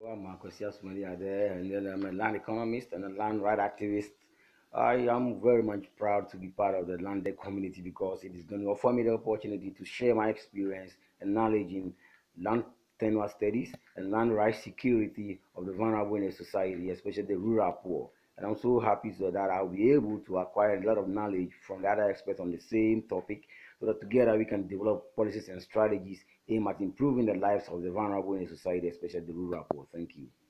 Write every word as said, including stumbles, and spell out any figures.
I'm Akwasi Asomaning there, and then I'm a land economist and a land right activist. I am very much proud to be part of the LANDac community because it is going to offer me the opportunity to share my experience and knowledge in land tenure studies and land rights security of the vulnerable in a society, especially the rural poor. And I'm so happy so that I'll be able to acquire a lot of knowledge from the other experts on the same topic so that together we can develop policies and strategies aimed at improving the lives of the vulnerable in a society, especially the rural poor. Thank you.